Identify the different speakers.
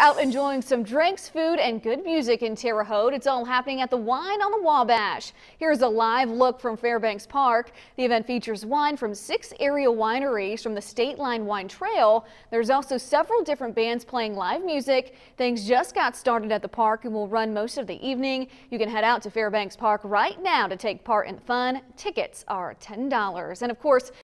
Speaker 1: out enjoying some drinks, food, and good music in Terre Haute. It's all happening at the Wine on the Wabash. Here's a live look from Fairbanks Park. The event features wine from 6 area wineries from the State Line Wine Trail. There's also several different bands playing live music. Things just got started at the park and will run most of the evening. You can head out to Fairbanks Park right now to take part in the fun. Tickets are $10. And of course,